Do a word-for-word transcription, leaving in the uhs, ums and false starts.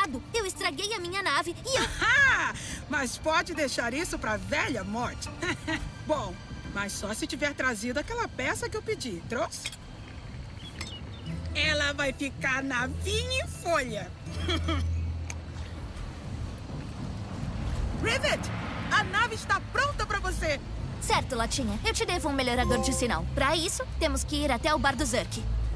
errado. Eu estraguei a minha nave e eu... Mas pode deixar isso pra velha morte. Bom, mas só se tiver trazido aquela peça que eu pedi. Trouxe? Ela vai ficar navinha em folha. Rivet, a nave está pronta pra você. Certo, Latinha. Eu te devo um melhorador de sinal. Pra isso, temos que ir até o bar do Zurk.